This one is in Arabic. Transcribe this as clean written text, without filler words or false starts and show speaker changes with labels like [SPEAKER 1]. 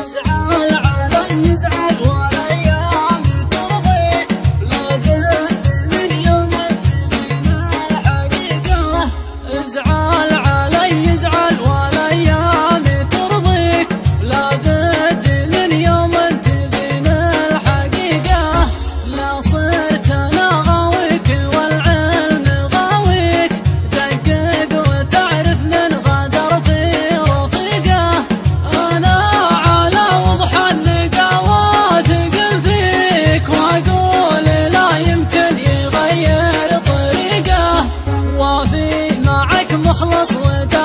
[SPEAKER 1] يزعل علي يزعل والايام ترضي، لابد من يوم تبين الحقيقة. ازعل علي يزعل والايام ترضيك، لابد من يوم تبين الحقيقة. لا صرت انا غاويك والعلم غاويك، دقق وتعرف من غدر في رفيقه. انا على وضح النقاوة ثقل فيك، واقول لا يمكن يغير طريقه. وافي معك مخلص